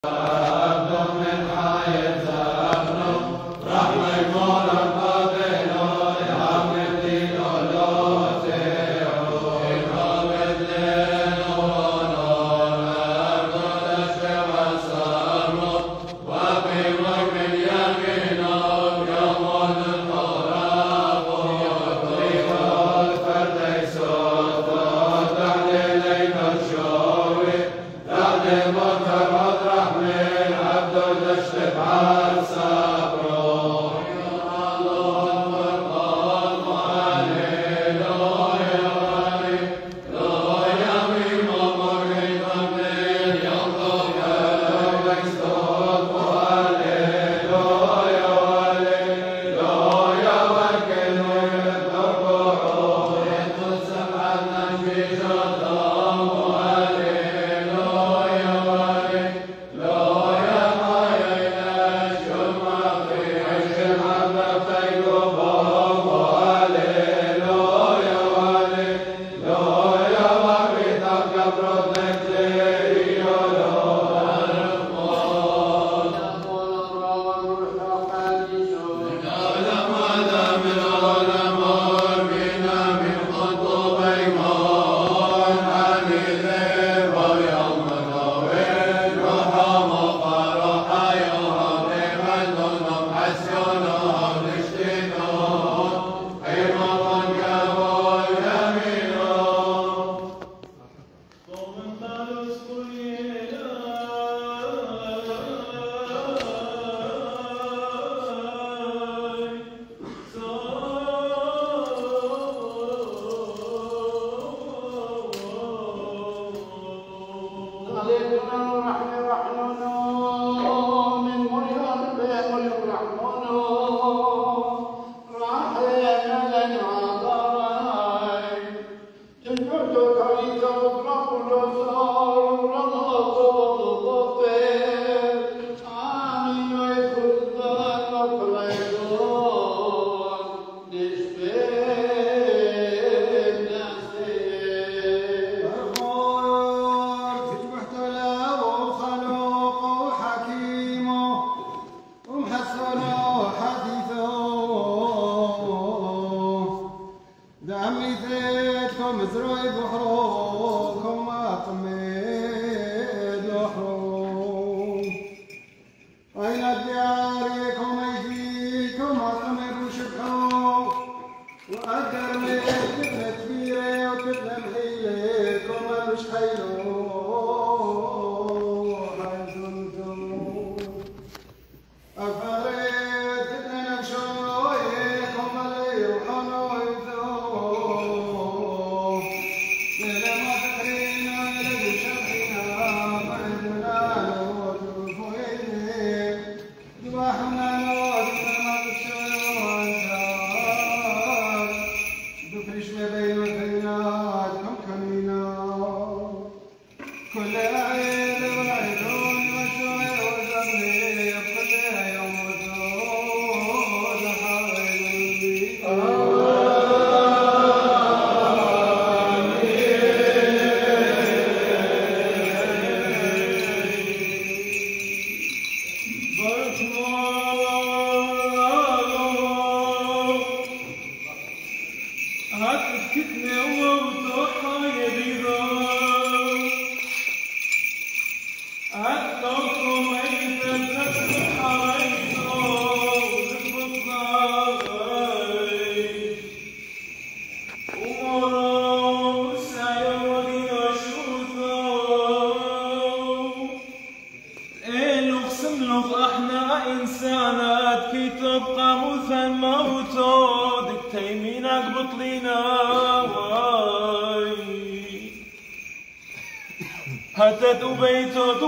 هتت وبيتوت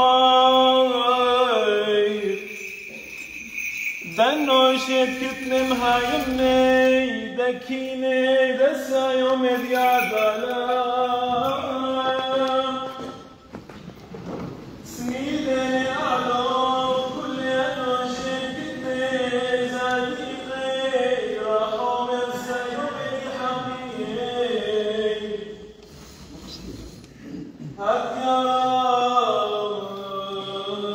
وهواي دنوشت كتنم هايمني دكيني دسا يوم ديادالا سنيدني علو كل نوشت كتني زاديقي راحو من سيومي حبيبي هات يا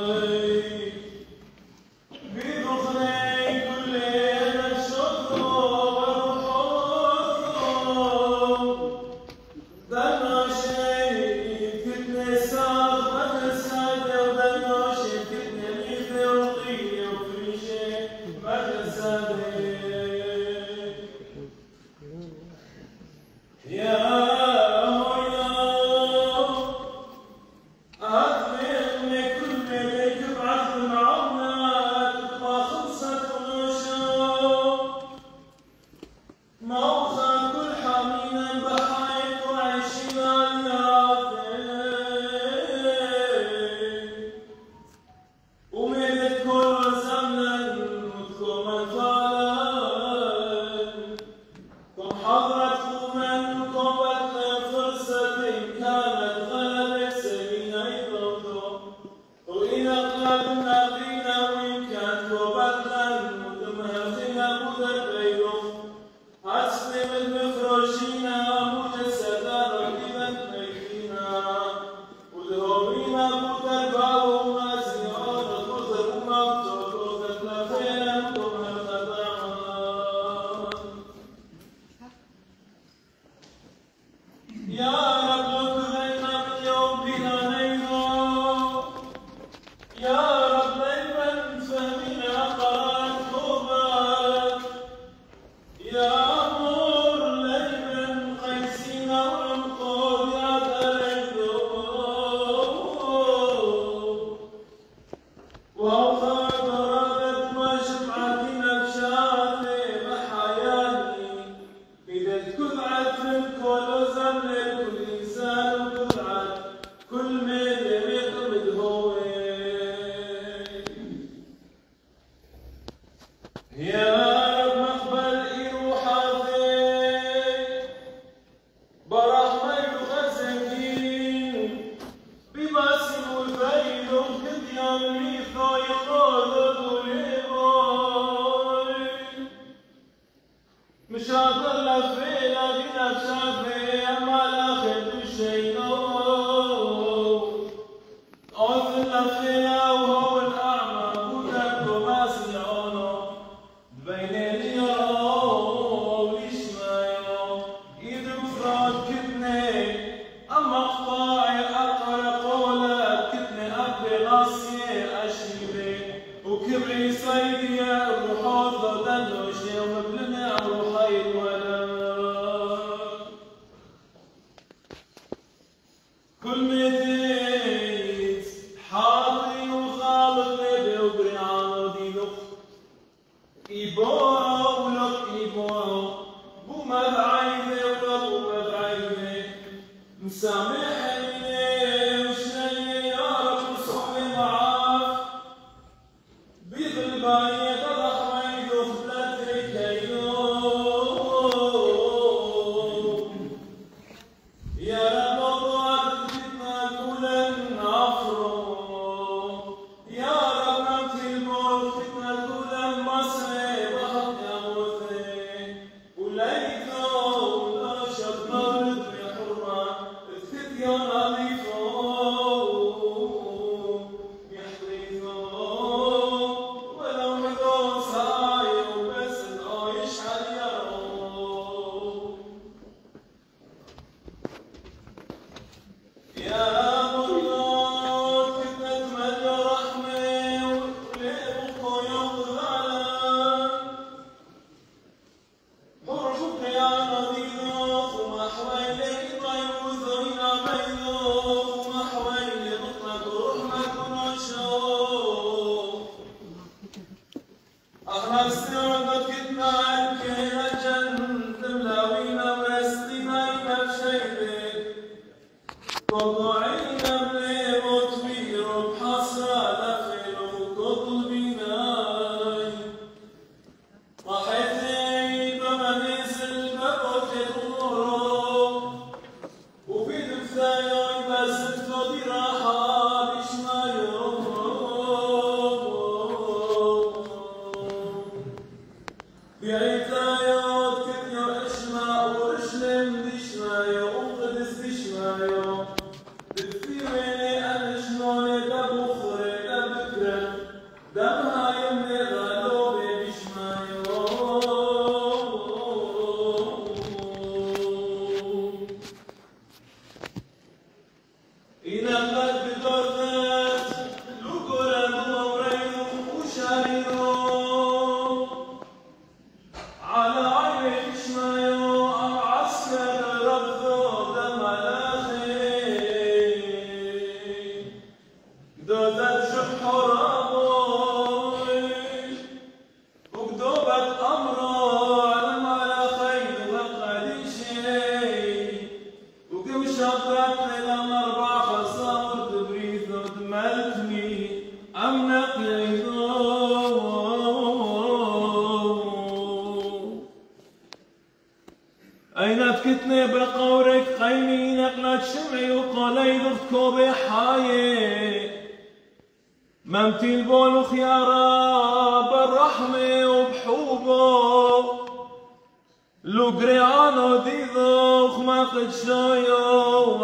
ممتي البولخ يا رب الرحمة وبحوبه لو قريعانو دي ذوخ ما قد شايو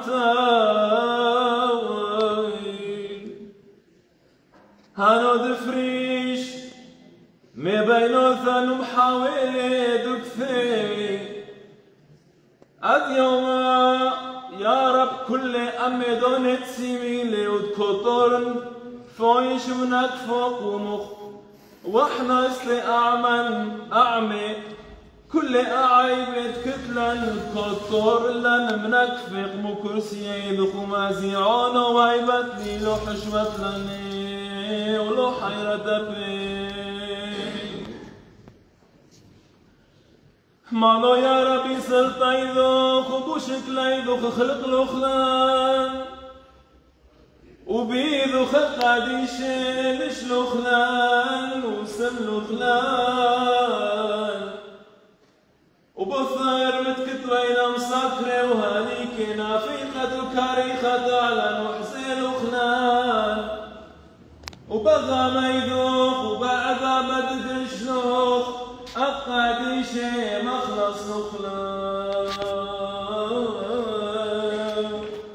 وعنتاوي هانو دفريش ما بينو ثانو محاولة دكثي يوم يا رب كل أمي دون تسيميلي ودكتورن فويش منك فوق ومخ واحنا اسلي أعمي كل أعيب كتلن كتور لن منكفق مكرسي يدخ مازيعون وعيبتني لو حشمت لني ولو حيرة بي مالو يا ربي صرت ايدوخ وبوشك لايدوخ خلق له خلان وبيدو خلق عديشي لش له خلان وسم له خلان وبثر متكتوينا مسكرة وهانيك نافيقة وكاريخة على وحزين وخلان وبغى ما يذوق وبعدها بدد الشنوخ أقعد شي مخلص نخلان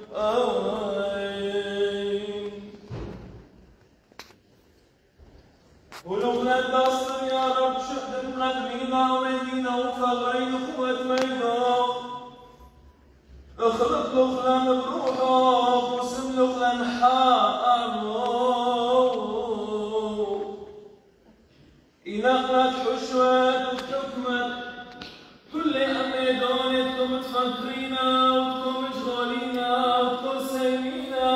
ولو لا تصر يا رب شهد قلبنا ومدينة وفغرين قوة ميضا اخلق لخلان بروحك وسم لخلان إنقلت حشوات وحكمت كل أمي دونتكم تفكرينا وتكم مشغولينا وتكم سايمينا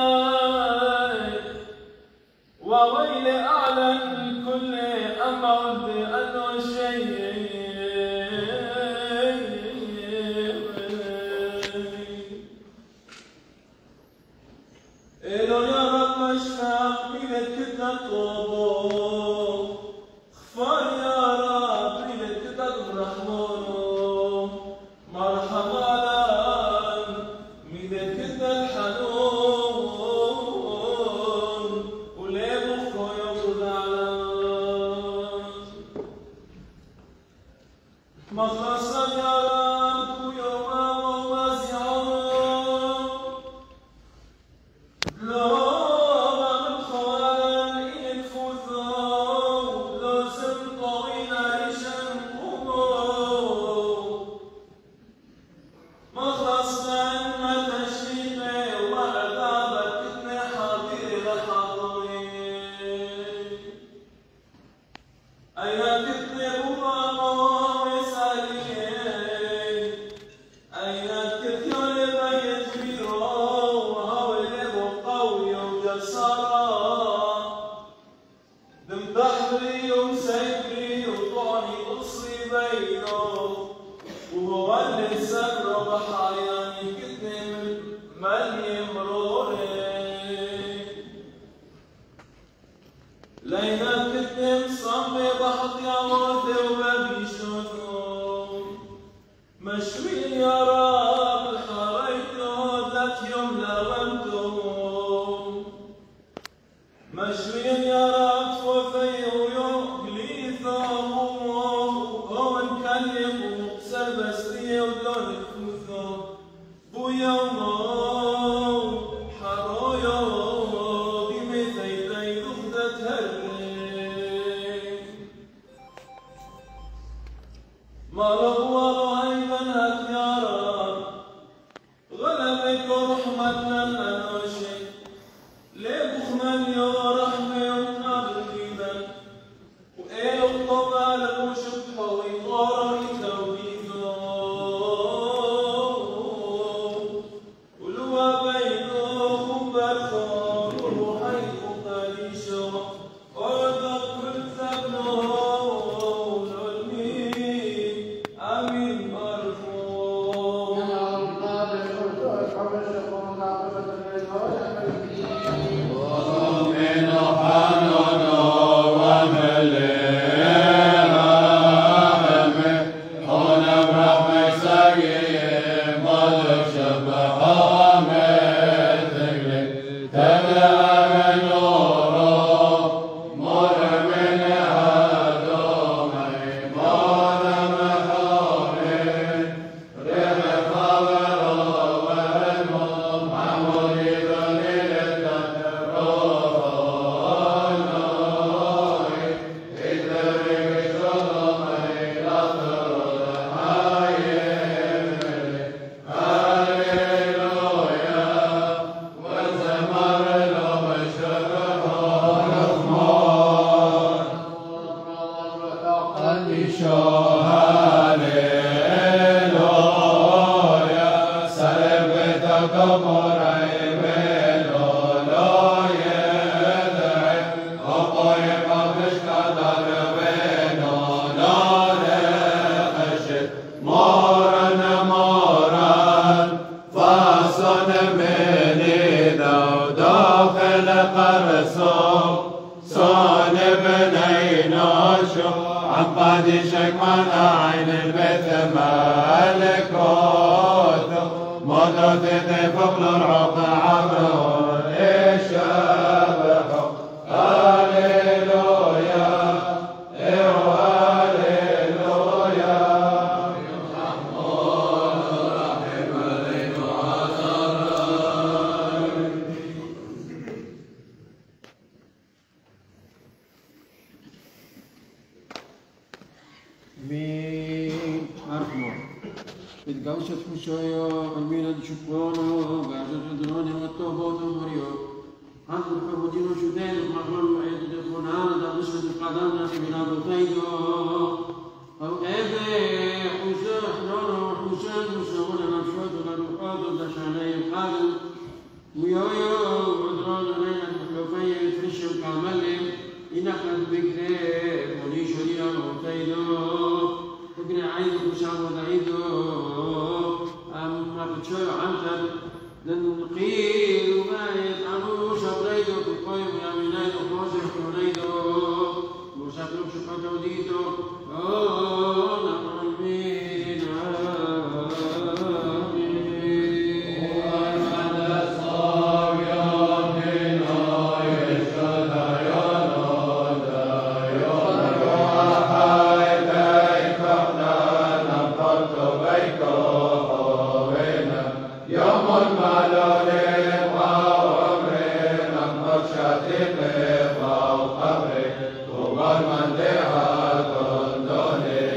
وويل أعلن كل أمعد أنه شيء إلو يا رب مشتاق بيدك كتنا طوبو خفان يا رب بيدك كتنا برحمونو مرحبا لان بيدك كتنا الحنون وليبخو يوضع علان مخلصا يا رب ويوما ومازعون وهو اللي سر بحياني كتم ملي مروري لينا كتم صمي بحط يا موتي وبابي شوثو مشوي يا رب الحريتو ذات يوم لغمتو مشوي يا رب فوثي ويوم قليثو ومن كان يقوم سربستي ودون الكوثو بويومو حرويو بمثيتي ضغدة هري ما لغوالو أيضا هات يا رب غلبك ورحمتنا لنوشي لبخمن يا رحمة ونقبل جيدا وإيه الطبع لمشبحه ويطارك تبع من نوره صان بني نوشو عقد شكمان عين البيت ملكوت موتو تتفق العق عبره الشبح هاليلويا Done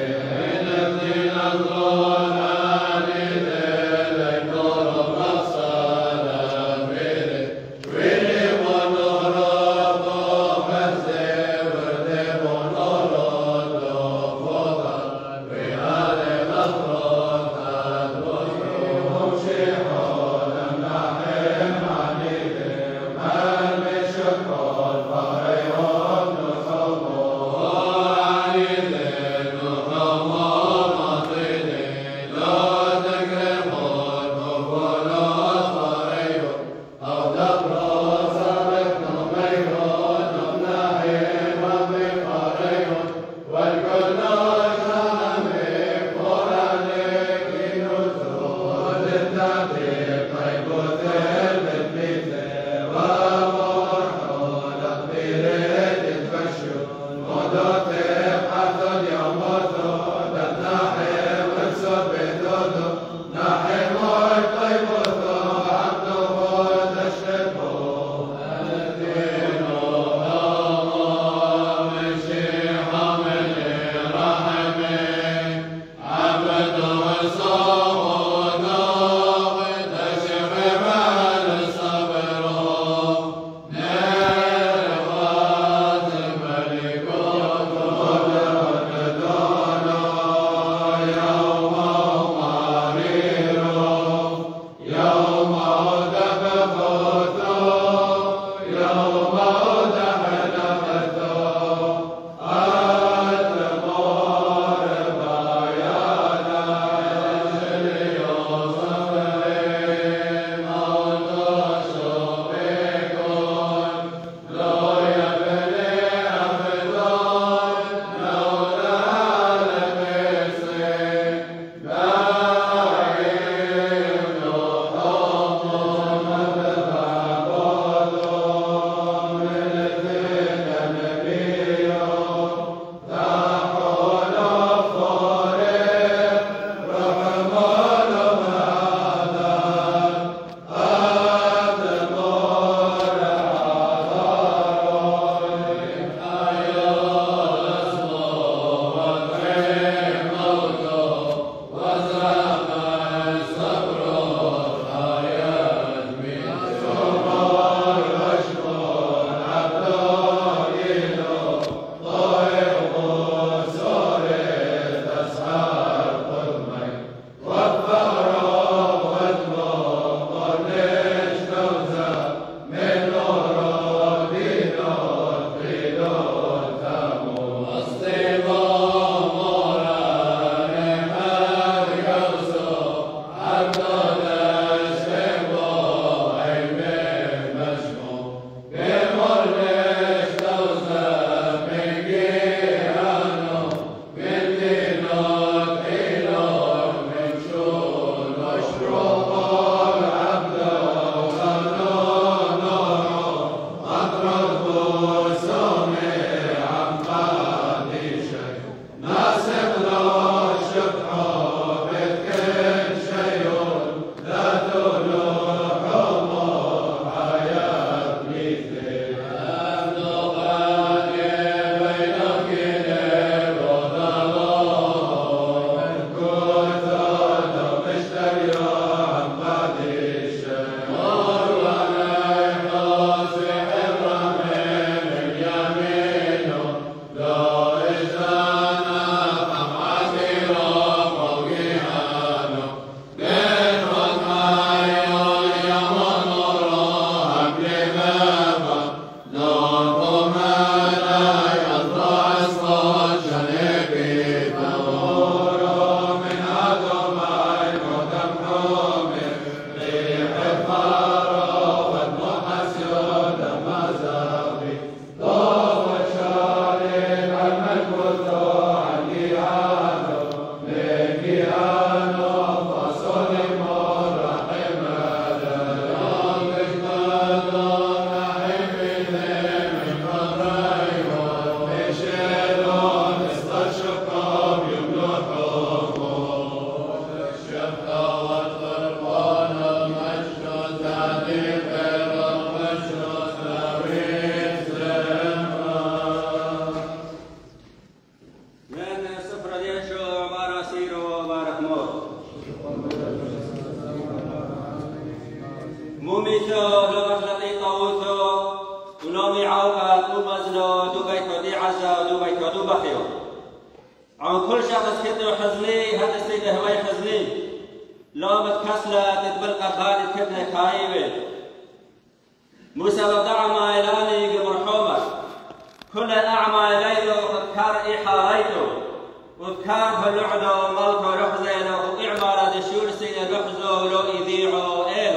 عزة دو بيت ودي عزة دو بيت ودو بخيو عن كل شخص كده حزني هذا السيد هواي حزني لو متكسلة تتبلغ خالد كده خايبة موسى بدع ما إلاني مرحومة كل أعمى ليلو وذكر إحاريته وذكر فلعده وملكه لحزينه وإعمال دشور سيد لحزه ولو يذيعه إيلو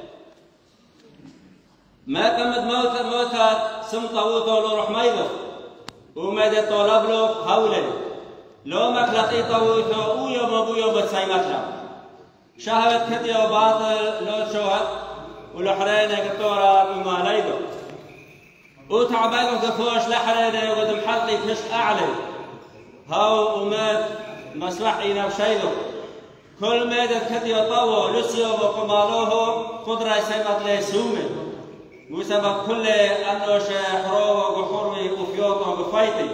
ما كمد موتات سم طووته لو رحميده ومدى طلب له هوله لو مكلقي طووته ويوم أبويا بتسيمتنا شهوت كدي وباطل لو شوهت ولحرينه كتورا بما ليده وتعبانه كفوش لحرينه وقد محلي كشت أعلى هاو ومات مصلحي نفشيده كل ميدة كدي وطوه لسيو وقمالوه قدرة سيمت ليسومه وسبب كل أنوش حروه وقحروه وفيوته وقفايتي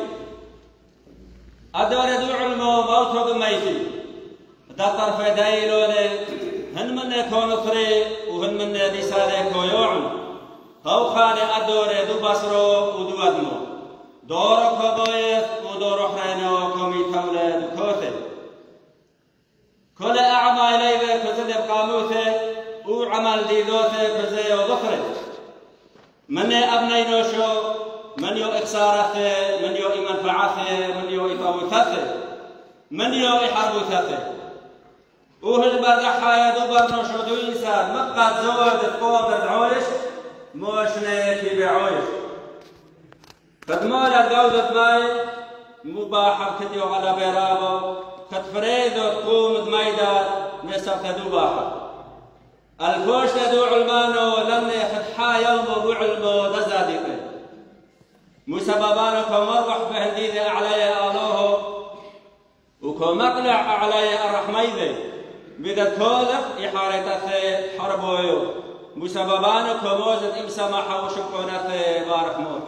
أدور دو علمه موته بميتي دا طرف دايلوني هن من يكون فري وهن من ديسالي كويوعن هاو خاني أدور دو بصرو ودو أدمو دورو كبويث ودورو حرينو كومي تولد كوثي كل أعمى إليه كزد بقاموثي وعمل ديدوثي كزي وظفري من أبني نوشو من يو إكسارثي من يو إمنفعثي من يو إطاوثثي من يو إحربوثثي وهل برقحا يدو برنوشو دو إنسان مقاد زود القوة العويش موشني في بعويش فدمال الجودة ماي مباحة كديو على بيرابو كتفريدو تقوم دميدا نسب تدو باحة الفوش تدو علمانو لن يفتحا يومو بعلمو دزاديقي مسببانو كمروح بهنديد أعلي آلوه وكمقلع أعلي الرحميذي بذا كولف إحارتثي حربويو مسببانو كموزد إمسامحا وشكونثي بارك موت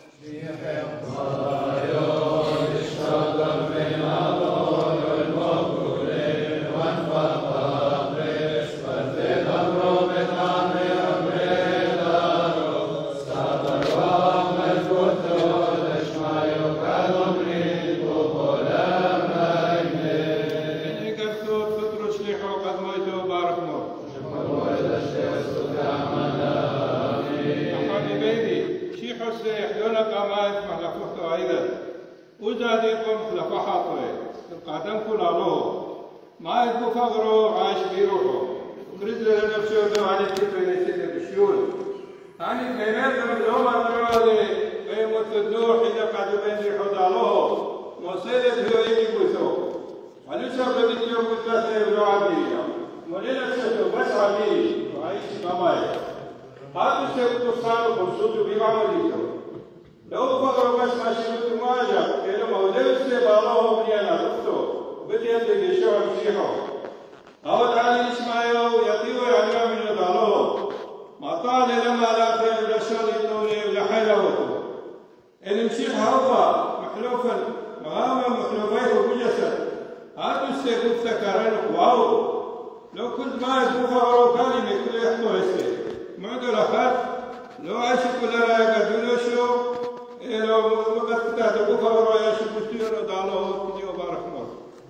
وزادكم لفحاطه القادم كلاله ما يبقى فغره عايش بيروحه وكريز لنا نفسه على كيف يصير بالشيول يعني كيمات من الأمر الرواده بيموت النوح إذا قعد بين حضاله مصيرت هو يجيبه ولسه بدي يوم ثلاثة يبلغ عليه وليلة شتو بس عليه وعايش ماماي هذا الشيء تصار وصوته بيعمله لو فقروا بس ماشي بالمواجهة كانوا مولد سبالهم بنيانا دكتور بدي أدري شو مسيحه أو تعالى إسماعيل يطيو يعلم من دالهم ما طال لما لا خير ولا شر النور ولا حيله المسيح هربا محلوفا مغامر محلوفيه بجسد هذا السيف افتكرن واو لو كنت ما يفقروا كلمة كل يحكوا هسه معدو لخف لو عشق ولا يقدروا شو لو ما قد تهدوا فورا يا شبستير دالو كدي وبارك الله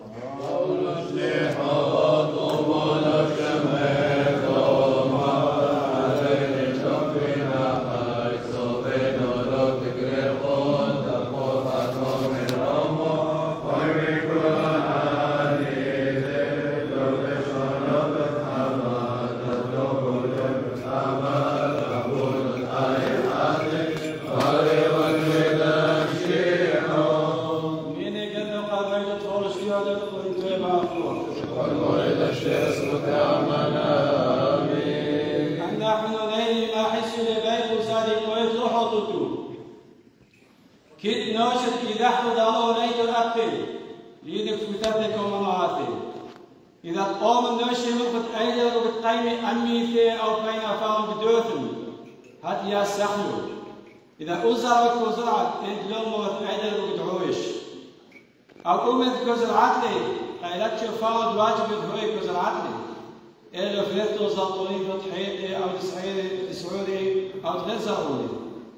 كيد ناشد إذا حد الله ليت الأكل ليدك فتاتكم ومعاتي إذا قام الناشد وقت أيضا وقت قيم أميثي أو بين أفعال بدوثن هات يا سخلو إذا أزرعت وزرعت إدلوم وقت أيضا وقت عويش أو أمد كزرعت لي قيلت شفاعد واجب هوي كزرعت لي إلا فلتو زطوني فتحيتي أو تسعودي أو تغزروني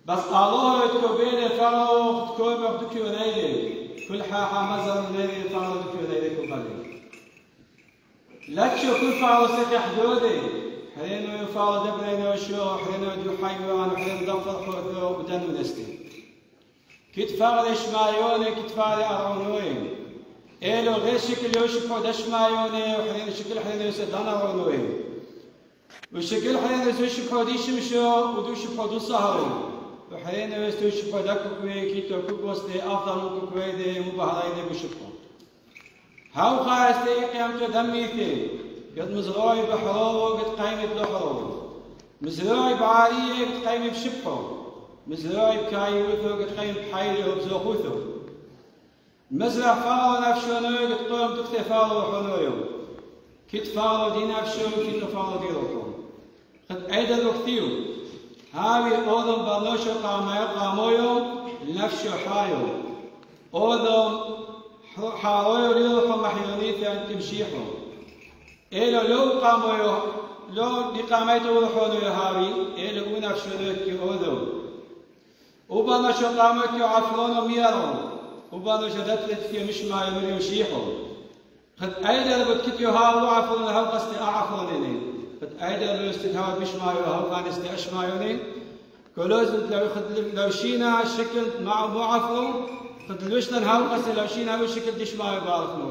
بس قالوها يتكوبين فرو تكوب يخدكي ونيلي كل حاحة مزر ونيلي فرو دكي ونيلي كوبالي لكشو كل فرو سكي حدودي حرينو يفارو دبرينو وشو حرينو يدو حيوان وحرينو دفر حوثو بدن ونستي كتفار الاشمايوني كتفار ارونوين إلو غير شكل يوشبحو دشمايوني وحرينو شكل حرينو يسدان ارونوين وشكل حرينو يوشبحو دي شمشو ودو شبحو دو سهرين وحرينو يوشبحو دا كوكوي كيتو كوكوستي أفضل كوكوي دي مبهرين بشبحو هاو خاستي قيامتو دميتي قد مزروعي بحرو قد قيمة بحرو مزروعي بعارية قد قيمة بشبحو مزروعي بكايوثو قد قيمة بحيلي وبزوخوثو مزرع فارو نفشونو قد قوم تكتي فارو حنويو كت فارو دي نفشو كت فارو دي روحو قد أيضا وقتيو هاوي أوضم برنوشو قامويو لنفشو حايو أوضم حارويو ليروحو محيونيثا تمشيحو إلو لو قاموا لو لقاميتو روحونو يهاوي إلو ونفشونو كي أوذو وبانا شو قاموا كي عفرونو ميارو وبانا شو دتلت كي مش ما يمريو شيحو قد أيضا بكت يهاو عفرونو هاو قستي أعفرونيني قد أيضا لو استدهاو مش ما يهاو قان استي أشمايوني كولوز لو شينا شكل مع مو عفرو قد لوشنا هاو قستي لو شينا هاو شكل ديش ما يباركنو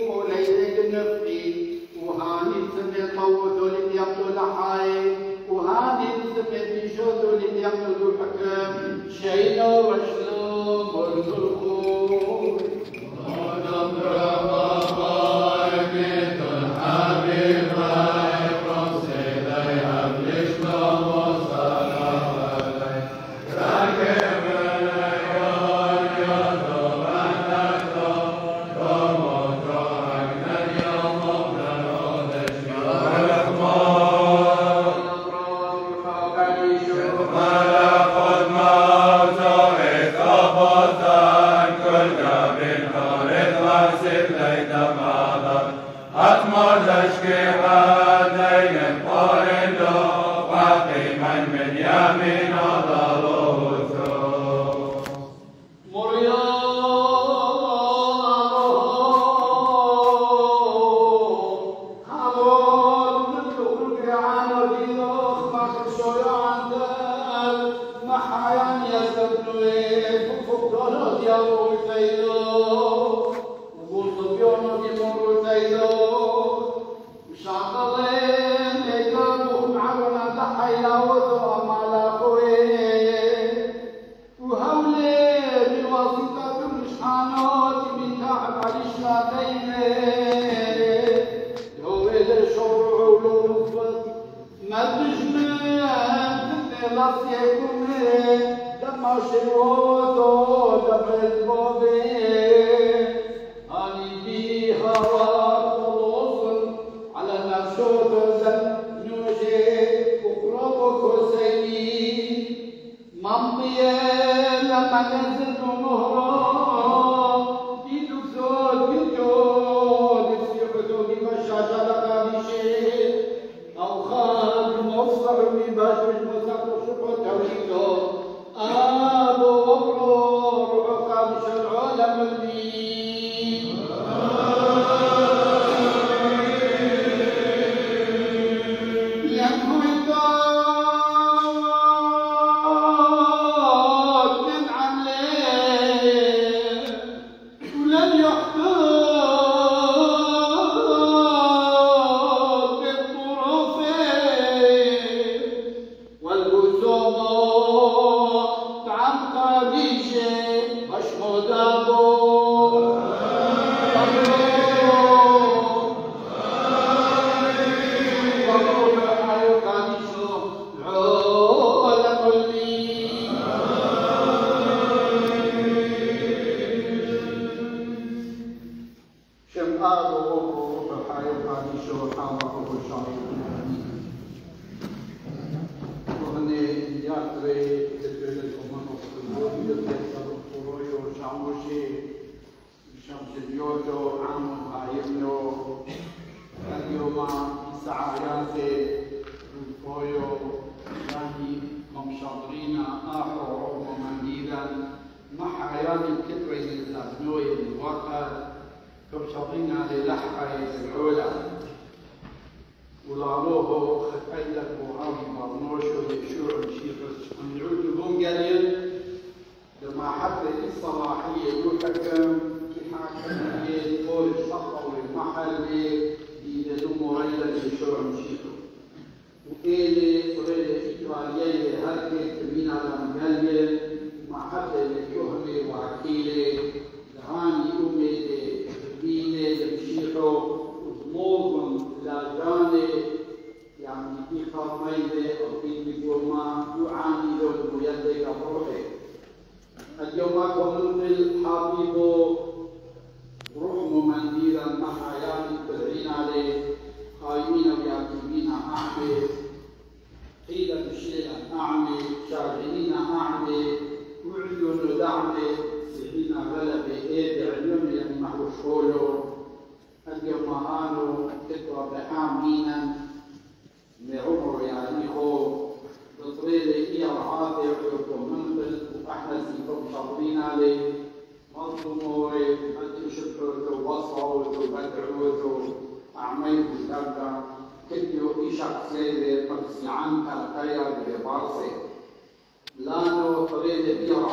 وليلة النفقي وهاني سمي طوثوا لم يقتل لحاي وهاني سمي بيشوثوا لم يقتل حكم شينا وشلوم والخلقون ودم ربما بيت الحبيب يقرم سيدي أبلش وصلاة عليه راكب العيون يطلب أنك تموت عقنا اليوم ونعود الشيوخ ملكوت موت إثباتا كل من خالد غاسل ليت ماضر أتمر تشكيحا دين قارن وقيما من يمين ضلوث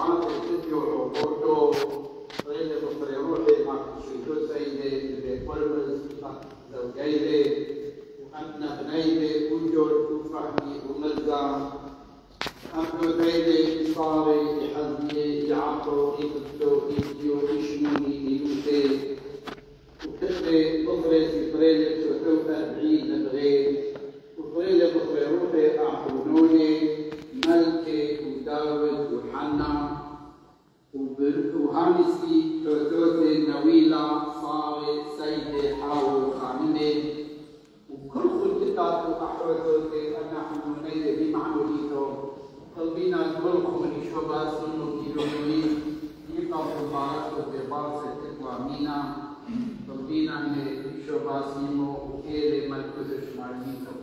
Quelle زوجيه وأن ابنيه وجود وفهمي وملقى أبدو ذيلي صاري يحزني يعطو يبدو يديو يشموني يلوثي وكتلي بطري سفريلي سوحوها بعيد بغير وطريلي بطري روحي أعطونوني ملكي وداود وحنا وهانسي توتوتي نويلة صاري سيدي حاو خامني وكل الكتاب وأحوتوتي نحن نيدي بمعنوليتو طلبينا نقولكم من شباب سنو كيلومي يقف مبارك وبارسة تقوامينا طلبينا من شباب سنو وكيلي ملكوتش مارميتو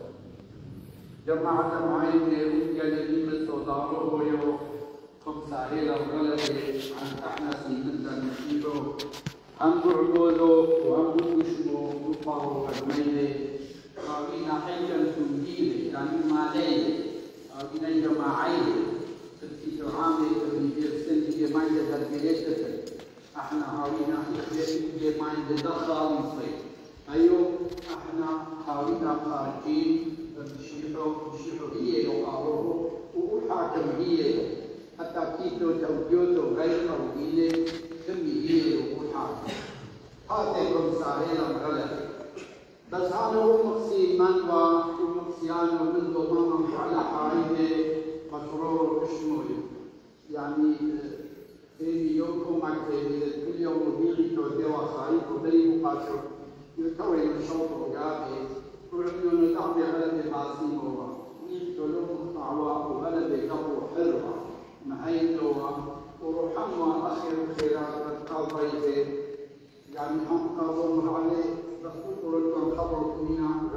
جماعة معين وكالي من صداره ويو ساهلة وغلبة عن احنا سيدنا نشيبه هم بعقوله وهم بوشمه وطاره وحميله قابينا حيا تنجيله يعني ماليه قابينا جماعيه في تعامل في جرسل ما يقدر بيتك احنا هاوينا في ما يدخل مصير ايوه احنا هاوينا خارجين بشيحوا هي وقالوه وحاكم هي حتى كيتو توجيوتو غير موجودة كمية وحاجة هاتكم ساهلا غلط بس هذا هو مقصي منوى ومقصيان ومن ضمانهم على حايمة مشروع شمولي يعني في يومكم أكثر كل يوم مبيعي توديوا خايف وبري مقاشر يتوي الشوط وقابي وعندنا نتعبي غلط باسم هو نيجتلوكم طعوا وغلط قبو حلوة معينه وروحنا اخر الخيرات قضيته يعني هم قالوا عليه بخطر لكم خبركم من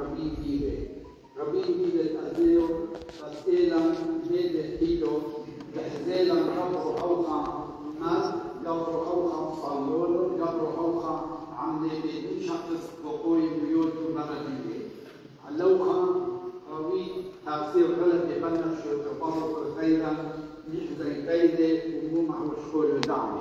ربي فيه الأزيل فسيلا جيد حيلو بحزيلا قبر حوخا ناس قبر حوخا صالون قبر حوخا عم بيدين شخص بقوي بيوت مرضيه علوخا قوي تفسير غلط ببنش وتفرق خيرا يحزن بيده ومومع وشكول دعوه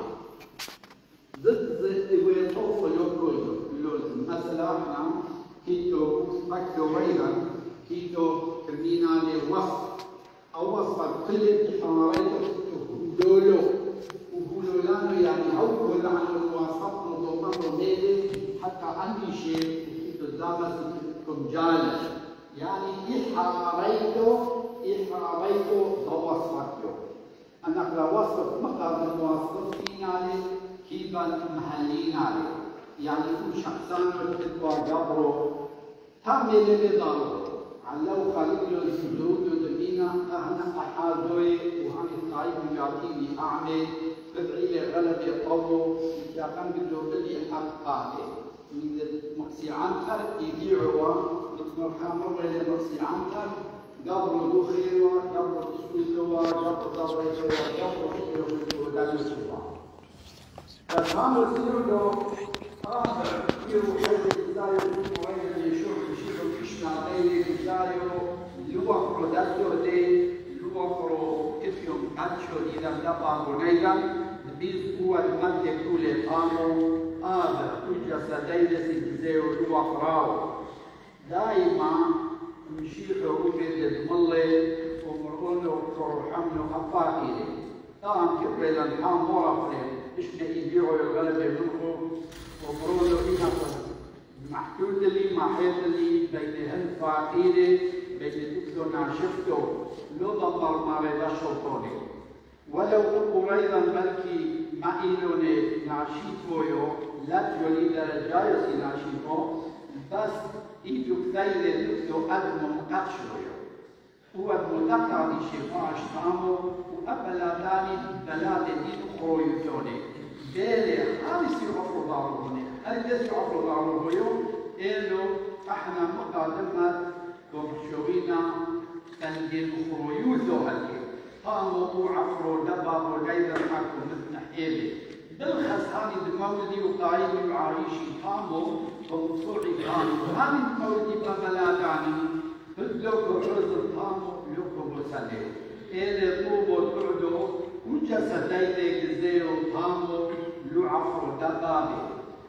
ضد ويتوفى كله مثلا احنا كيتو فكتو ويلا كيتو كمينا لوصف او وصف كل الحوارات دولو وقولوا لنا يعني اول عن الوصف مضمر ميدي حتى عندي شيء كيتو دامس كمجالة يعني إحراريته ووصفته أنا أقرأ وصف مقام الوصف فينا كيف محلين عليه يعني كل شخصان تتبع قبره تعمل اللي ضرره علو خالق له السدود ودمينا أهنا أحادوي وهم الطعيب يعطيني أعمل بدعي لي غلب يطوه يقام بده اللي حقاته من المقصي عنتر يبيعوا مرحبا ولا مقصي عنتر قبل دخيل قبل تسويسوا قبل ضريسوا قبل تسويسوا لا يسوى فهم السيرو آخر يروح الإنسان وين يشوف يشوف كشنا غير الإنسان لوفر داتو دي لوفر كفيهم أنشو إذا دبا بنيا بيز هو المد كل قامو هذا كل جسدين سيجزيو لوفراو دائما مشيخ وجد الملي ومرونه وحمله خفاقي طبعا كبر الانحام ورفه اشنا يبيعوا الغلب منه ومرونه ينقل محدود لي محيط لي بين هند فاقيلي بين تبدو ناشفته لو ضمر ما بشرطوني ولو قريبا بلكي ما إلوني ناشيفويو لا تولي درجايسي ناشيفو بس إيجو كثير تبدو أدمو مقاتشويو هو المذكر لشفاء اشتامو وأبلا ثاني بلاد دين خرويتوني ديلي هذا يعفو ضاروني هذا يعفو ضاروني إلو احنا مقادمة ومشوينا تنجين خرويوثو هالكي قاموا عفرو دبابو جيدا حكو مثل حيلي بالخس هذه المولدي وقايم العريشي قاموا ومطلوعي قاموا هذه المولدي ببلاداني بدلوكو عرض قاموا لوكو بسلي إلي طوبو تعدو وجسدين جزيرو قاموا لو عفرو دبابي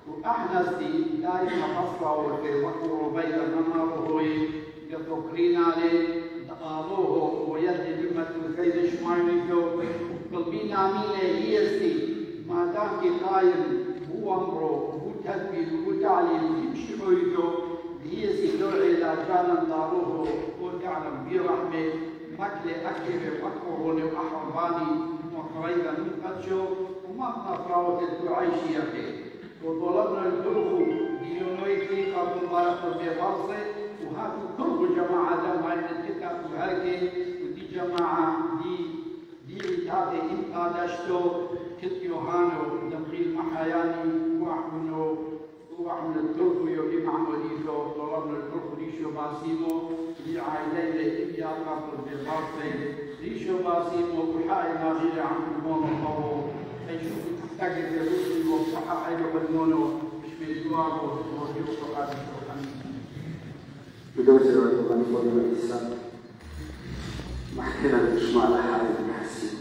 وإحنا دائما أصلا في مكر بين نمره يفكرين عليه دقالوه ويدي بما تلقين شماليكو قلبين عميلة هيستي ما دام قايم هو أمره هو تدبير هو تعليم يمشي حويته هيستي دعي إلى كان داروه وتعلم برحمة مكلة أكبر وأكبرون وأحرباني وقريبا من قدشو وما نفراوة الدعيشي أخي وطلبنا الدرخ بيونويتي قبل مبارك بغرصة وهاتوا كل جماعة لما نتكا وهركي ودي جماعة دي إتاتي إنتا داشتو كت يوهانو دمخيل محياني وعمل الدرخ يوكي معموليكو طلبنا الدرخ ريشو باسيمو لعائلين إبيا قبل بغرصة ريشو باسيمو وحاي ما غير عن المون القوو يشوف تحتاج الرسل والصحاح يقدمونه بسم الله ووجوه فقاد الشوحاني بدوزر والغني والإنسان محكمة تجمع لحالة الحسين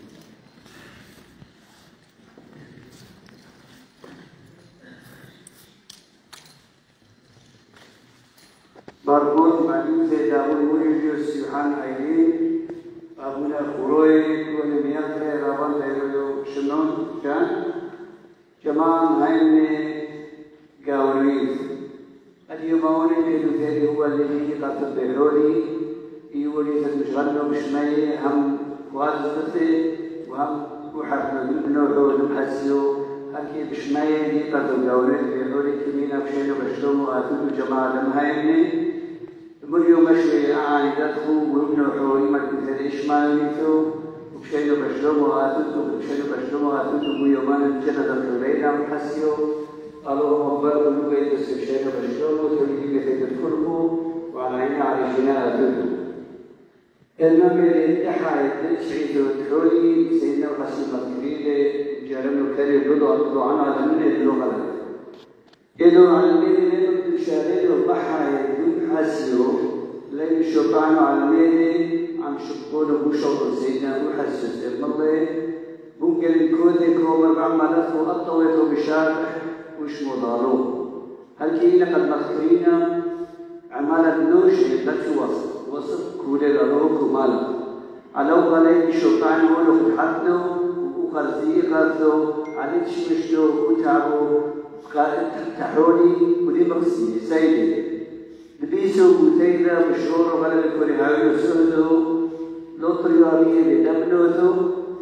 باربون معلوم زي داول مولي السيوحان عينين أبونا خروي ونميات رابان دايرو شنون كان جماعة هايني قاولويز اليوم أولي كيدو ذالي هو الذي قاتل بهرولي يولي تتشغلوا بشمي هم وازدتي وهم وحفنا بنوحو ونحسيو هكي بشمي دي قاتل قاولويز بهرولي كمينا بشينو بشلومو أتودو جماعة لمهايني مريو مشوي عاني دخو وابنوحو يمكن ذالي إشماليتو وبشينو بشلومو أتودو مريو مان الجنة دخلينا ونحسيو قالوا مقبل ولوغي تسبشينو بشلومو توليدي بثيت الكربو وعلينا عريشنا أتودو المهم الانتحى يتشعيدو تحولي سيدنا وحسين مقبيلي جارنو كاري بضع عنها لمن اللغة إذو على الميدي تشارين وضحى يدون حاسيو لين شبعنا على الميدي عم شبقونه بوشوط سيدنا وحسيو سيد الله ممكن الكودي كومر بعملته وأطويته بشارح وش مضاروه هل كينا قد مذكرين عمالة نوشي لكي وصف كولي لروك ومالا على وغلين شبعنا ولو حدنو وخرزي غرزو عليك شمشتو وتعبو تحولي ودي مقصي سيدي لبيسو وزيدا مشهور وغلب الكوريهاوي وسهدو لطري وابيه بدبنوتو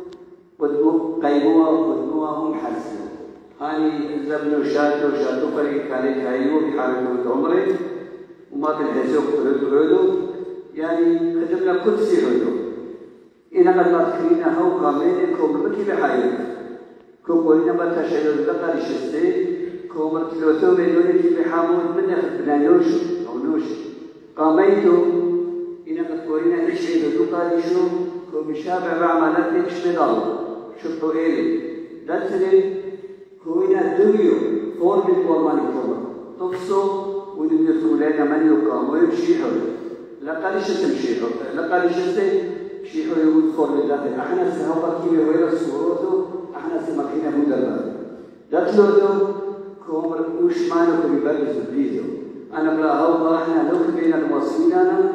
قيموها هم حسنوا هاني زبنو شاتو فريق كانت هايو بحالة عمري وما تنحسوك تردو يعني خدمنا كل سيهدو إنا قد مذكرين هو قامين كوم بكي بحايو كوم قولنا بتشعر اللقاء لشستي كومر كيلوتو مليون كي بحامود من بنانوش أو نوش قاميتو إنا قد قولنا إشعر اللقاء لشو كوم شابع بعملات إكش مدال شبه إلي داتري كوينا دويو فورمي فورماني كومر تقصو ودنيا كولينا من يقام ويمشيحو لقاليش تمشيحو لقاليش شيحو يقول فورمي داتري احنا سهوبا كيبي ويلا الصورotو احنا سمكينا مدربا داتلوتو كومر وشمانو كبي بلغ زبليتو انا بلا هوبا احنا لو كبينا المواصلين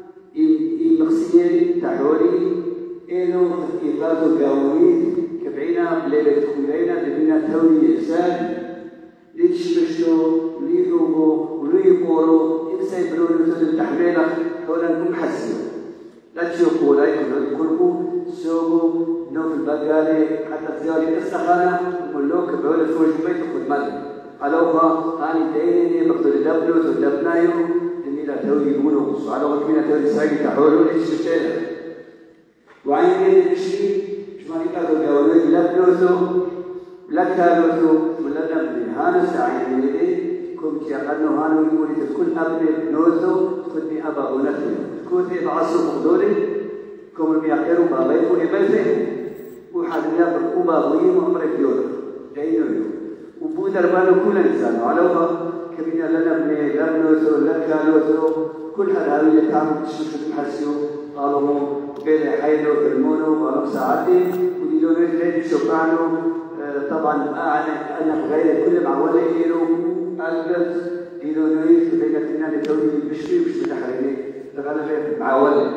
مقصيين تحولي إنه إيقاظ قاومين كبعينا بليلة كولينا ببنا تولي إحسان لتشبشتو ليذوبو وليقولو إنسا يبرونو تدل تحميلة هولا نكون حسنو لا تشوفوا لا يكونوا القلبو سوقو نوف البقالي حتى تزياري استخانة ملوك بعول الفوج بيت خدمات علوها هاني ديني مقتل دبلو تدبنايو دميلا تولي يقولوا على وقت منا تولي ساقي تحولو لتشبشتو وعين الشيء شمالي كادو جاولي لبنوثو لكالوثو ولا نبني هانو سعين يدي كم تيقنو هانو يقولي تكون أبني بنوثو تكوني أبا ونثو تكوني بعصو مقدوري كم الميقيرو بابيكو إبلفه وحد يابر أبا غيم أمرك يورو دينو يو وبود أربانو كل إنسان علوها كمينا لنبني لبنوثو لكالوثو كل هالهاوية تعمل تشوشو تحسيو قالوا بين حيلو فرمونو ورب ساعتي وديلو نجلي شبانو طبعا أنا بغير كل معولة إيرو ألبس إيرو نويس وبيجتنا لتولي بشري مش بتحريني تغلب معولة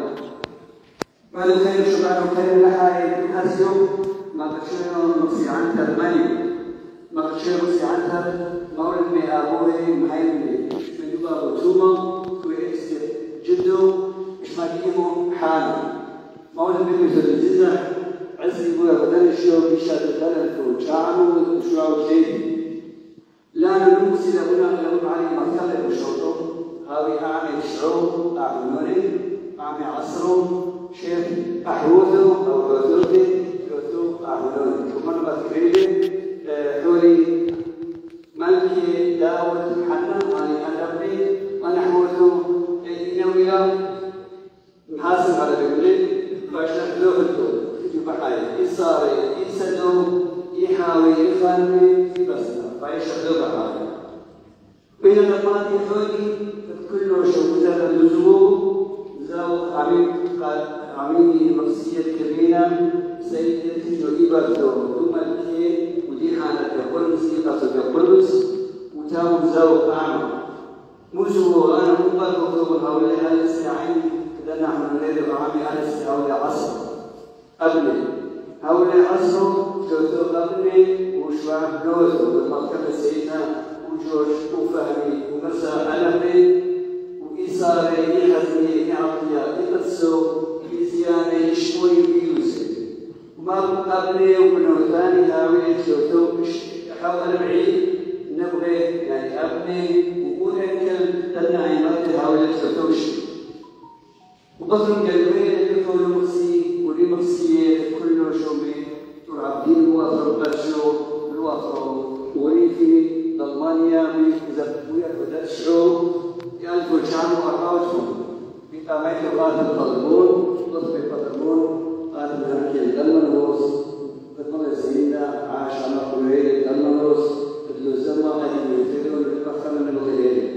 بعد خير شباب خير لها يتحسوا ما بشرنا نصي عنها المالي ما بشرنا نصي عنها مولد من أبوه محيمي من دبا وتوما كويس جدو مش مديمه حاله مولد من مثل الجزء عزي بويا بدل الشيوخ يشهد الثلاث وشعبه وشعبه جيد لا نلوكسي لهم علي مختلف وشوطه هاوي أعمي الشعوب أعموني أعمي عصره شيخ أحوثه أو حوثوثي حوثو أعموني ومن بذكريني حولي ملكي داود حنا أني أدبني وأنا حوثو إنويا محاسب على بقولي فاشتغل له بحاجة إصاري إسدو يحاوي يفهمي بس فيشهدوا بحاجة بينما الماضي حولي كله شوزة اللزوم زاو عميد مقصية كبيرة سيدتي جويبة ثم الكي ودي حالة قرص قصد قرص وتاو زاو أعمى مزو أنا مبالغ من هؤلاء الاستعين كذا نحن نريد عامي على هؤلاء عصر أبني هؤلاء عصر جوزو أبني وشواب جوزو بالمكتبة سيدنا وجوش وفهمي ومسا ألمي وإيصاري يحزني يعطي يقصو بزيانة يشموي بيوسف وما أبني ومنه ثاني هؤلاء جوزو حاول بعيد نبغي يعني أبني وقول هيكل تنعي مرتي هؤلاء جوزوش وبطن قلبين يكون مقصي ولي مقصية كله شومي تعبدين وأطر بشو الوطر وريفي ضلمانيا بزبوية ودرشو يالكو شعب وأراجهم بقامات قادم طلبون طلب قدمون قادم هنكي الدلمنوس قدمنا سيدنا عاش على قويل الدلمنوس قدلو زمى قدم يفترون الفخر من الغير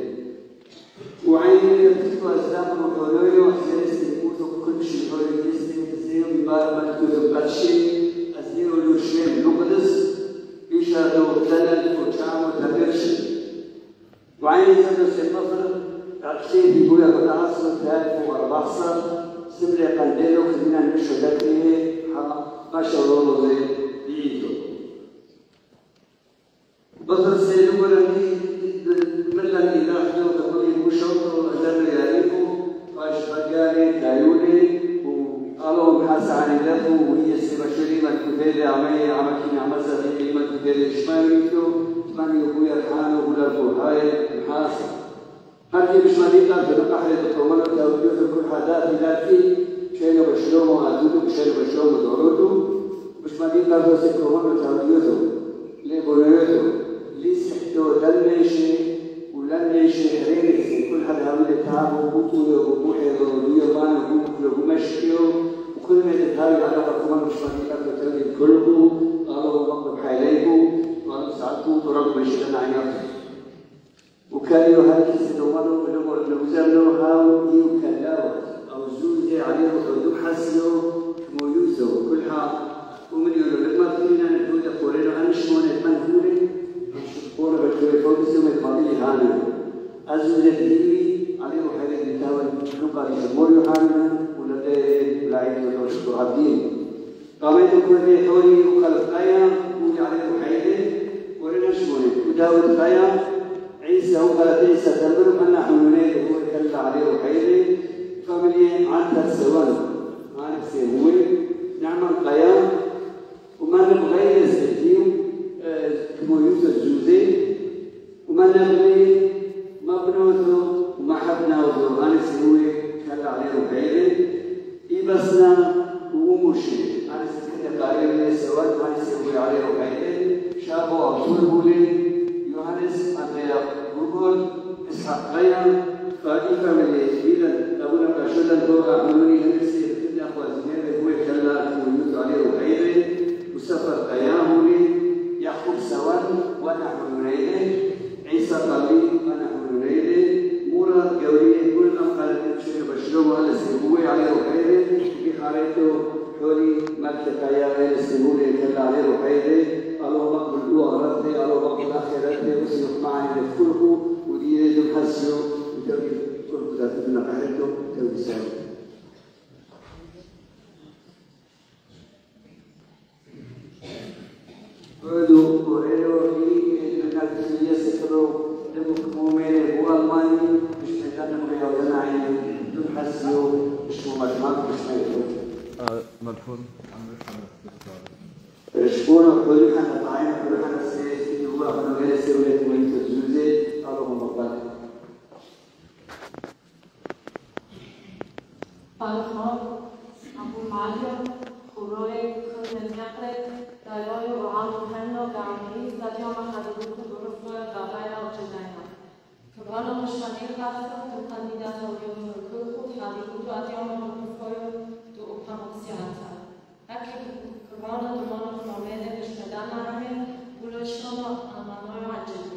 وعيني يفتكوا أزدام وحولويو وحسيس يموتوا كل شيء حولي يسلم يزيو ببارمة كتب بلشي أزيو لوشين لقدس يشهدوا ثلاث وشعب وتبرش وعيني يفتكوا سيمصر عقشي يقول يقول عصر ثالث وأربعصر سمري قنديلو خلينا نمشوا ذاكيه ما شاء الله زي بيدو بطل سيدو ولمي ملن إذا أحدو تقول يمشوا أجل يعرفوا فاشفقاني كايوني وقالوا بحث عن اللفو وهي السبشري ما تكفيلي عمكين عمزة في ما تكفيلي إشماليتو من يقول يرحانه ولا الفوهاي محاسب هذه إشماليتا بنقحة تطورنا تاويوث كل حداث ذاتي شينو بشلومو هاتودو شينو بشلومو دورودو إشماليتا بسكرومانو تاويوثو ليبوليوثو ليسحتو دلميشي ولنيشي حريري كل حد هاوي تعبوا بوتو وبوحي ضروريو مانو بوكو ومشكيو وكل ما يتهاوي على قرطمان إشماليتا بترغي كلكو قالوا مقلب حيليكو قالوا ساعدكو ترغب مشكلنا عياطي وكان يهاجس دومانو لوزانو هاو يوكلاو أو زوزي عليه وحدو حسنو مويوسو كل حال ومن يقول لك ما فينا نقول قولنا أنشمون المنهوري قولنا بشوي فوقسو متمضي هانو أزوزي ديوي عليه وحيري نتاوي لقاري الموريو هانو ولدي بلاعيد ودوشتو عبدين قاميتو كل حوري وخلق آية وجي عليه وحيري ورنا شموني وداود آية عيسى وقالت عيسى تنظروا أن نحن نريد هو يكلم عليه وحيده فملي عنده سوان ما نفسه هو نعمل قيام وما نبغي نستجيب كما يوسف الجوزي وما نبغي مبنوثه وما حبناه ما نفسه هو يكلم عليه وحيده يبسنا ومشي أنا سكت قارئ سوان ما نفسه هو عليه وحيده شابه أبطول بولي يوحنس أندريا بوغول إسحاق غيان فائفة من إذن أبونا كاشولا دورا عملوني هنسي لكن أخوة زمير هو كلا ويوت عليه وحيده وسفر قيامولي يعقوب سوان ونحن نريده عيسى طبيب ونحن نريده مراد قوري كل أمقال الشيخ بشلوم على السيبوي عليه وحيده في خاريته حولي ملك قيامه السيبوي كلا عليه وحيده اللهم أهلته توسعوا. Produk Correo y el Alcaldía se quedó de Mumere وألماني مش محتاج نبغي ولا عين نحسوا مش ممرمات مش محتاج. مدفون. شكونا حولي حنا طعينا حولي حنا سياسي هو أنا غير سويت وين تزوجي أروح مقبل. بالخان أبو ماليا خوروي كل نقلة دايوي وعام هنو دعمي ساتيوم خدمت ظروف دابايا وجدايا كبرنا مشانين كافر تكنديدات ويوم الكوكو خدمت أتيوم مكفويو تو أقامسياتا أكيد كبرنا دمونا فمامين بشتدانا رمي ولشما أمانوي عجل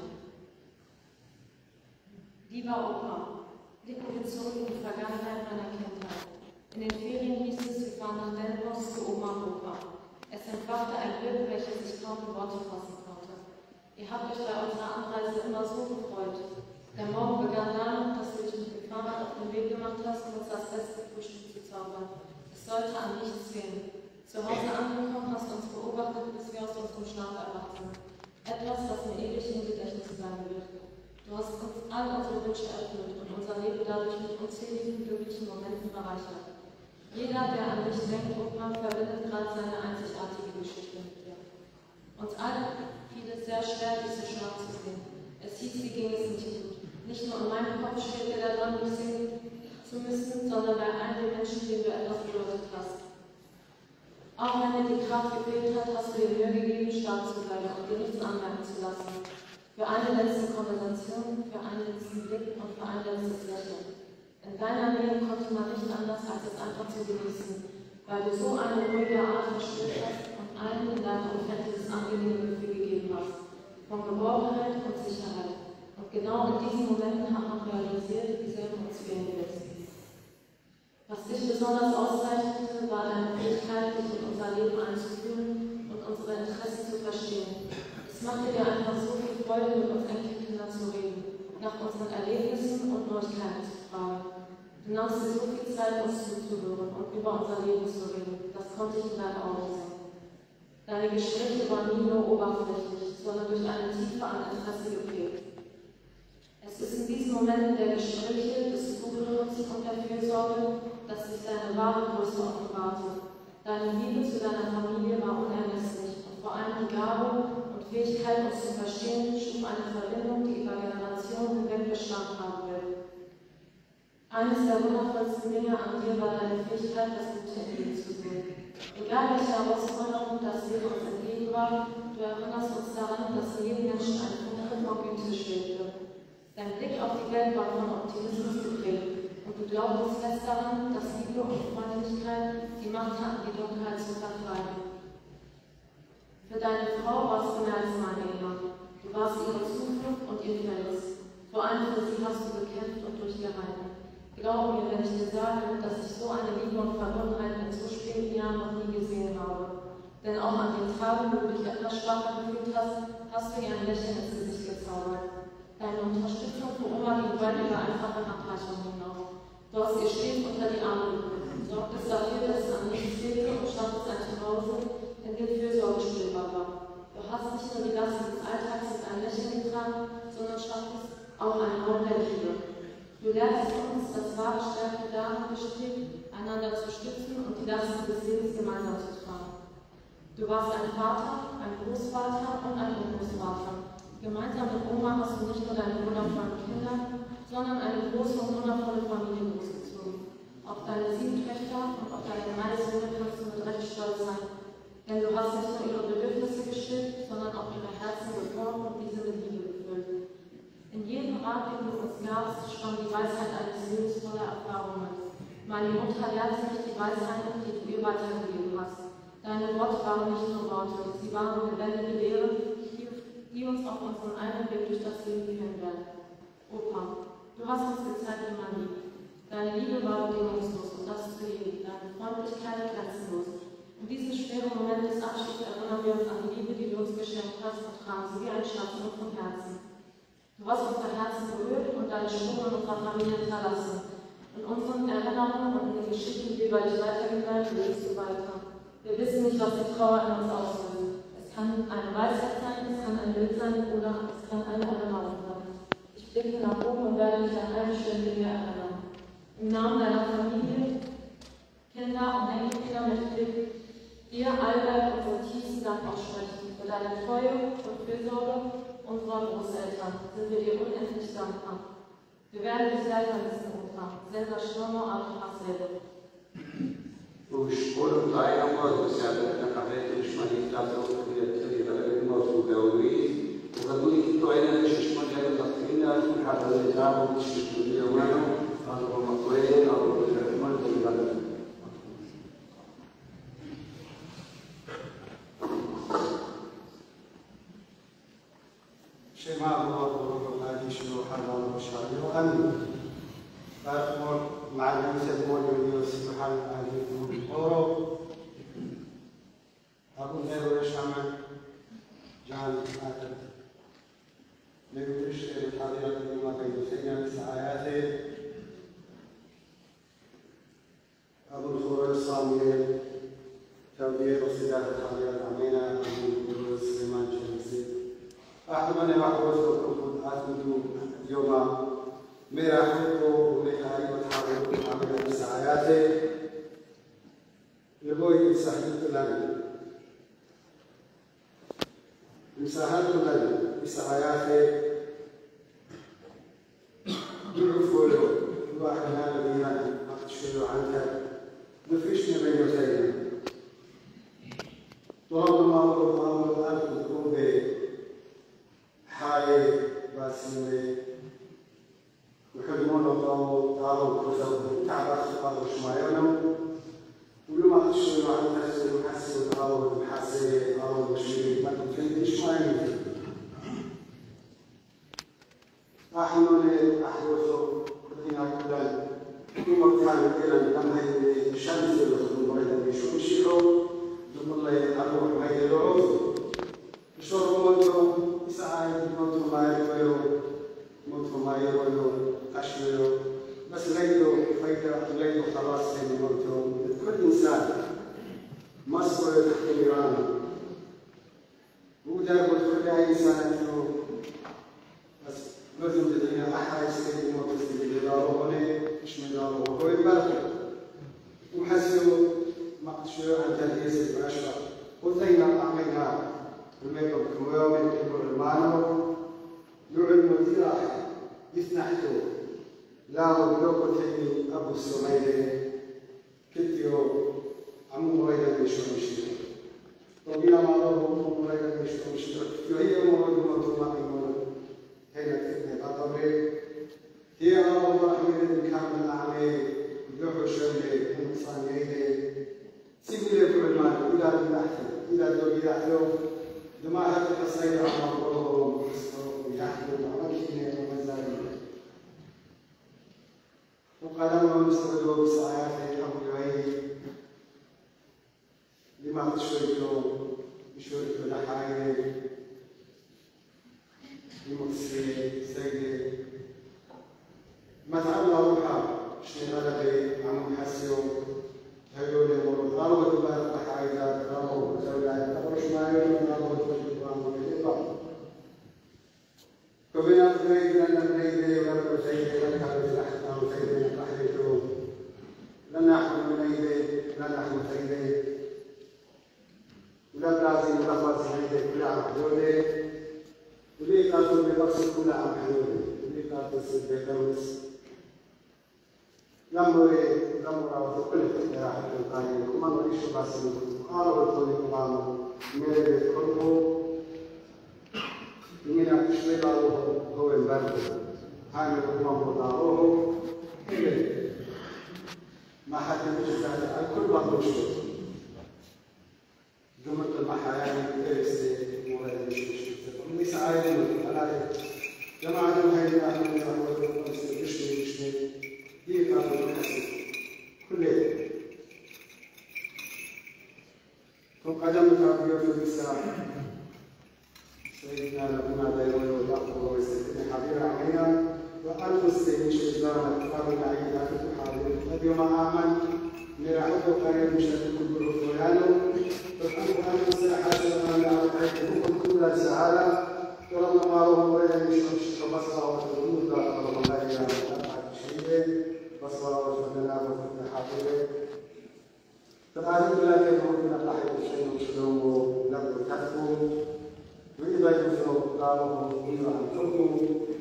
Lieber Opa, blicken wir zurück in die Vergangenheit meiner Kindheit. In den Ferien hieß es, wir fahren nach Delmos zu Oma und Opa. Es entfachte ein Glück, welches ich kaum in Worte fassen konnte. Ihr habt euch bei unserer Anreise immer so gefreut. Der Morgen begann damit, dass du dich mit dem Fahrrad auf den Weg gemacht hast, um uns das beste Frühstück zu zaubern. Es sollte an nichts fehlen. Zu Hause angekommen hast du uns beobachtet, bis wir aus unserem Schlaf erwacht sind. Etwas, das mir ewig im Gedächtnis bleiben wird. Du hast uns all unsere Wünsche erfüllt und unser Leben dadurch mit unzähligen glücklichen Momenten bereichert. Jeder, der an dich denkt, Opa, verbindet gerade seine einzigartige Geschichte mit dir. Uns allen fiel es sehr schwer, dich so schwach zu sehen. Es hieß, wie ging es nicht gut. Nicht nur in meinem Kopf schwebte der Drang, dich sehen zu müssen, sondern bei allen den Menschen, denen du etwas bedeutet hast. Auch wenn dir die Kraft gefehlt hat, hast du dir Mühe gegeben, stark zu bleiben und dir nichts anmerken zu lassen. Für eine letzte Konversation, für einen letzten Blick und für ein letztes Lächeln. In deiner Nähe konnte man nicht anders, als es einfach zu genießen, weil du so eine ruhige Art verspürt hast und allen in deinem Umfeld dieses angenehme Gefühl gegeben hast. Von Geborgenheit und Sicherheit. Und genau in diesen Momenten hat man realisiert, wie sehr du uns fehlen willst. Was dich besonders auszeichnete, war deine Fähigkeit, dich in unser Leben einzufühlen und unsere Interessen zu verstehen. Es machte dir einfach so viel Freude, mit uns Enkelkindern zu reden, nach unseren Erlebnissen und Neuigkeiten zu fragen. Du nahmst dir so viel Zeit, uns zuzuhören und über unser Leben zu reden. Das konnte ich in deinen Augen sehen. Deine Gespräche waren nie nur oberflächlich, sondern durch eine Tiefe an Interesse geprägt. Es ist in diesen Momenten der Gespräche, des Zuhörens und der Fürsorge, dass sich deine wahre Größe offenbarte. Deine Liebe zu deiner Familie war unermesslich und vor allem die Gabe und Fähigkeit, uns zu verstehen, schuf eine Verbindung, die über Generationen hinweg Bestand haben will. Eines der wundervollsten Dinge an dir war deine Fähigkeit, das Gute in dir zu sehen. Egal welche Herausforderung das Leben uns entgegenbracht, du erinnerst uns daran, dass in jedem Menschen ein Funke von Güte schwebte. Dein Blick auf die Welt war von Optimismus geprägt und du glaubst fest daran, dass Liebe und Freundlichkeit die Macht hatten, die Dunkelheit zu vertreiben. Für deine Frau warst du mehr als mein Ehemann. Du warst ihre Zuflucht und ihr Fels. Vor allem für sie hast du gekämpft und durchgehalten. Glaube mir, wenn ich dir sage, dass ich so eine Liebe und Verbundenheit in so späten Jahren noch nie gesehen habe. Denn auch an den Tagen, wo du dich etwas schwacher gefühlt hast, hast du ihr ein Lächeln ins Gesicht gezaubert. Deine Unterstützung für Oma ging weit über einfache Nachreichung hinaus. Du hast ihr stets unter die Arme gegriffen, sorgtest dafür, dass es an nichts fehlte und schaffst ein Zuhause, in dem Fürsorge spürbar war. Du hast nicht nur die Lasten des Alltags mit einem Lächeln getragen, sondern schaffst auch einen Raum der Liebe. Du lehrst uns, dass wahre Stärke darin besteht, einander zu stützen und die Lasten des Lebens gemeinsam zu tragen. Du warst ein Vater, ein Großvater und ein Urgroßvater. Gemeinsam mit Oma hast du nicht nur deine wundervollen Kinder, sondern eine große und wundervolle Familie großgezogen. Auf deine 7 Töchter und auf deine 3 Söhne kannst du mit Recht stolz sein. Denn du hast nicht nur ihre Bedürfnisse gestillt, sondern auch ihre Herzen geformt und diese mit Liebe gefüllt. In jedem Rat, den du uns gabst, schwamm die Weisheit eines Lebens voller Erfahrungen. Meine Mutter lehrte mich die Weisheiten, die du ihr weitergegeben hast. Deine Worte waren nicht nur Worte, sie waren lebendige Lehren, die uns auf unseren eigenen Weg durch das Leben führen werden. Opa, du hast uns gezeigt, wie man liebt. Deine Liebe war bedingungslos und das für jeden, deine Freundlichkeit grenzenlos. In diesem schweren Moment des Abschieds erinnern wir uns an die Liebe, die du uns geschenkt hast und tragen sie wie ein Schatz in unserem Herzen. Du hast unser Herzen berührt und deine Spuren in unserer Familie hinterlassen. In unseren Erinnerungen und in den Geschichten, die wir bald weitergeben werden, lebst du weiter. Wir wissen nicht, was die Trauer in uns auslöst. Es kann eine Weisheit sein, es kann ein Bild sein oder es kann eine Erinnerung sein. Ich blicke nach oben und werde mich an eine Stelle mir erinnern. Im Namen deiner Familie, Kinder und Enkelkinder möchte ich dir, Albert, unseren tiefsten Dank aussprechen. Für deine Treue und Fürsorge unserer Großeltern sind wir dir unendlich dankbar. Wir werden dich sehr vermissen, Opa. Selber Stürmer auf Hassel. وشكون طاير أمور مساعدة نقابات الشمالية تعطوا في غلبة الموضوع دوري وغدوني كنتو عينا باش شمال جاي التقينا كل حاجة اللي تعبوا باش يشتغلوا لي وانو هذا هو مطويل أو المال اللي غلبة شيء ما الله هذه شنو حرام وشاري وأمن فأمر مع المسجد مولى يوسف محل أهلي أورو أبو نيرو يشمل جان آخر نقدرش الحاضرات اللي ما بين ساعاته أبو الخور الصامي توجيه وصداق الحاضرات عمينا أبو سليمان شمسي أحمد محفوظ وكفود أتمدو يوم مراحوكو ولحاري وتحاولوا عمل ساعاته لبوي مساحة لنا مساحة لنا بسعياته يعرفوا له الواحد هذا الإيمان وقت شلو عنك مفيش نبين زينا طلب ما هو الآن تقول حاي باسمي ويحبون الله تعالوا كفوا تعب خطاب شمايونهم ولما تشتغلوا على نفسه وحسوا تعالوا محاسبة تعالوا مشي ما تفهمش ما يمكن أحنون أحوثوا كلنا كلنا يوم كان كلنا لما هي الشمس يدخلون بعيدا يشوفوا شيء ثم الله يعلمهم ما يدلون يشربوا موتهم يسعى موتهم ما يقولوا موتهم ما يقولوا أشملوا بس ليلوا فايدة ليلوا خلاص من موتهم كل إنسان مسؤول تحت إيران وده كل إنسان إنه بس لازم تدرينا أحد يستلم موت يستلم داره هنا إيش من داره هو يبالغ وحسوا مقشور عن تدريس المشروع وزينا عملنا الميكروب كمومن المانو نوع المدير يسنحتو لا ولوكو تاني أبو السميلة كتيو عمو مريدا بيشو مشيرا طبيعة ما له مريدا بيشو مشيرا هي مريدا مطلوبة بمولد هنا تبني قطبي هي الله أحمد كامل أعمي بلوحو شمي ومصان يدي سيبلي في المال إلى النحل إلى دولي يحلو لما هذا القصيدة أمره يحلو ومكينة ومزاري وقدمهم استغلوا بسعاته أبو يعيد لما تشركوا يشركوا لحاجة لمكسي سيدي ما تعلم روحا شنو غلبي عم حسيو هيو لي مرض أروى تبارك لحاجة أروى زوجات أروى شمايل أروى تجربة مكتبة كبيرة تريد أن نريد ولم تزيد لك بالأحكام تريد تحريته لن نحن من أيدي لن نحن تريد ولم لازم لفظ عيدي كل عام حلولي ولي قاتل بنفس كل عام حلولي ولي قاتل بكوس لمرة كل اختراع القانون كما نعيش باسم قالوا الطريق معنا من الكربو من أشمل هو البرد هذا هو مداره ما حد يجوز الكل بطوش جملة المحايا كريستي مولد مش عايزين على جماعة هاي أهل الأمور يشمي دي كانوا كله وقدم كابيو في الساعة سيدنا لكنا دايما ويقول ويستثني حبيب علينا وألف السنين شيطان قبل العيدات الحاضر اليوم آمن لرعوه قريب مشتت بالرفيانه فالحمد أن الساحات لما نعرفه كل سهالة ولما ما هو يمشي بصرة وتدود الله إلى شيء بصرة وجدنا وجدنا حاضرين فهذه لا يكون من الأحد شيء مسلم لم تكتبوا وإذا يفرق قالوا إلى أن تكتبوا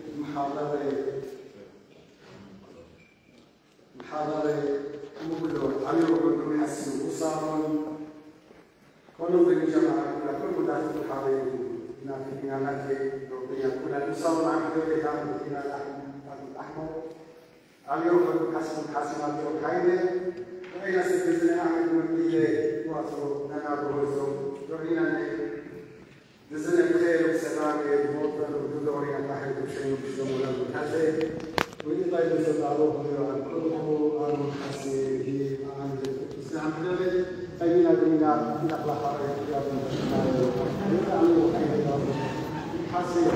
محاضرة مبلغ عليهم يحسن أسر كل من جماعة كل مدافع الحاضرين في نعمته كل أسر عن دولة دولة الأحمر عليهم حسن الحاضرين وإلى سبيلنا أحد من إليه وأصل لنا بروزهم دورينا نزل الخير والسلام والموت ودورينا تحت شيء بشمول المنتهى وإذا يزدادوه عن كله عن حسيه عن الإسلام ذلك أين دينا نقل حرية يا ابن حسيه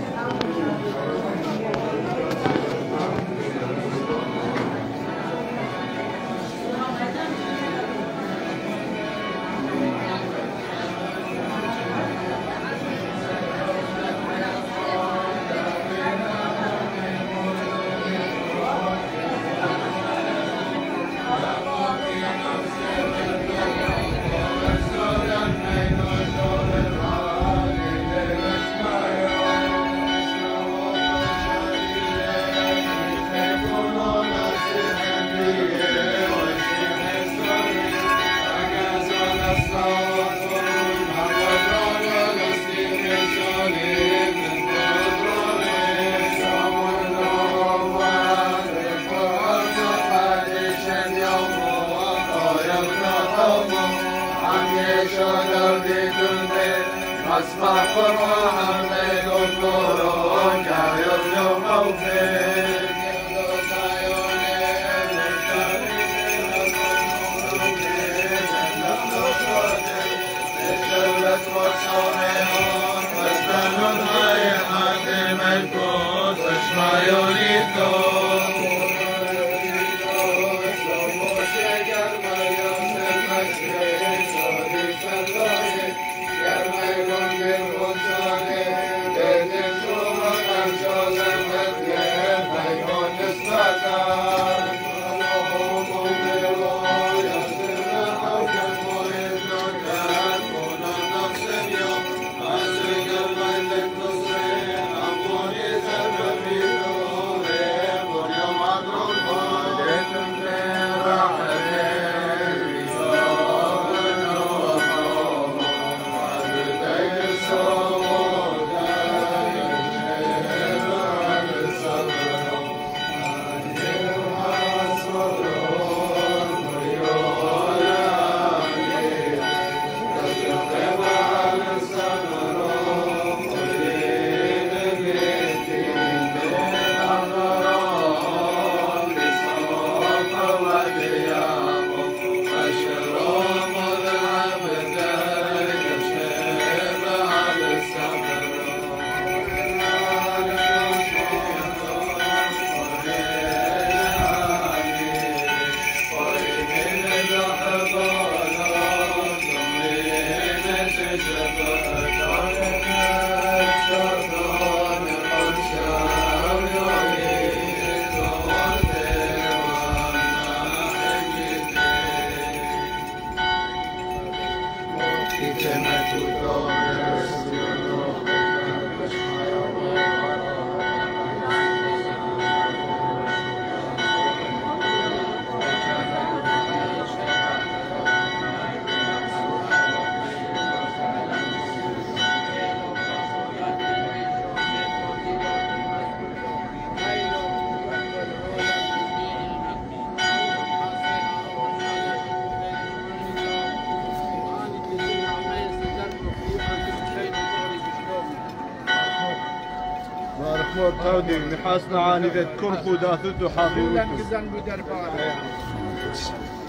تودي نحاسنا عاني ذات كرخو داثتو حاضي